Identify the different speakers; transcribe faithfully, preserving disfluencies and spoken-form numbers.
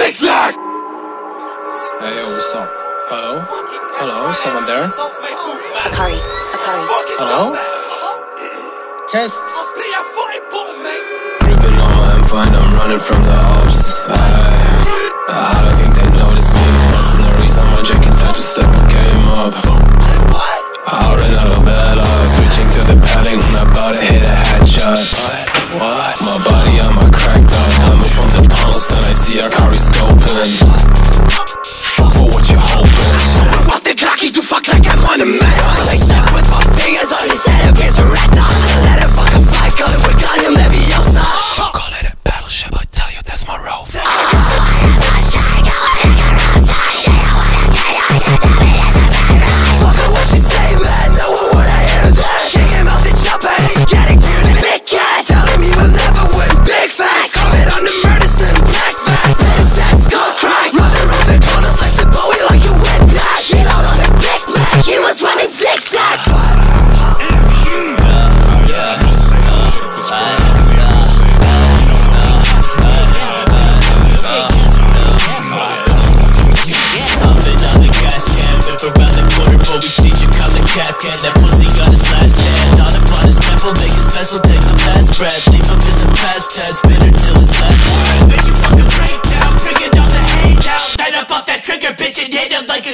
Speaker 1: zigzag.
Speaker 2: Hey, yo, what's up? Hello? Hello? Someone there?
Speaker 3: AKVRI, AKVRI.
Speaker 2: Hello? Test.
Speaker 4: Gripping on my M fine, I'm running from the ops. I don't think they notice me. Mercenaries on my jacket, I just step my game up. I ran out of bed, I'm switching to the padding. I'm about to hit a headshot. What? My body, I'm a cracked up. I'm from the tunnels and I see AKVRI scoping. Fuck for what you hoping.
Speaker 1: Off the cocky to fuck like I'm on a man. I step with my fingers on his head against a rat dog. Let it fucking fight, call it Wingardium Leviosa.
Speaker 4: Call it a battleship, I tell you that's my role.
Speaker 1: Fuck what she say, man, no one wanna hear that. Kick him out the chopper, he's getting bearded. Big cat, telling me we'll never win. Big facts, comment on the murders and black facts. Say his dad skull crack, running around the corners like the Bowie like a whiplash. He out on the Big Mac, he was running zigzag.
Speaker 5: We see you color cap can. That pussy got his last stand on upon his temple, make his vessel take the last breath. Leave him in the past tense, bitter till his last breath. Bitch, you fucking break down, bring it on the hate down. Light up off that trigger, bitch, and hit him like a